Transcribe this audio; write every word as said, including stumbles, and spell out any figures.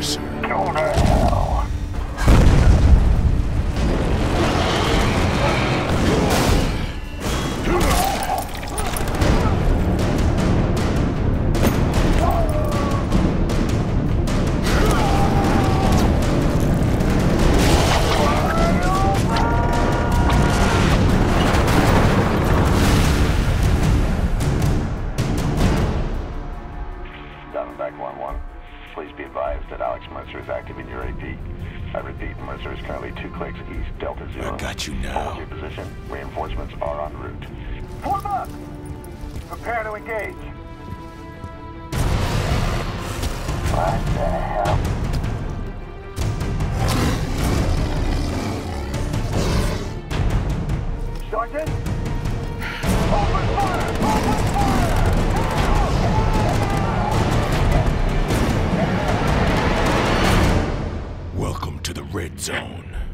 Mercer. Go to hell. Diamondback one one. Please be advised that Alex Mercer is active in your A P. I repeat, Mercer is currently two clicks east, Delta Zero. I got you now. Hold your position. Reinforcements are en route. Form up! Prepare to engage. What the hell? Sergeant? Open fire! Open fire! Welcome to the Red Zone.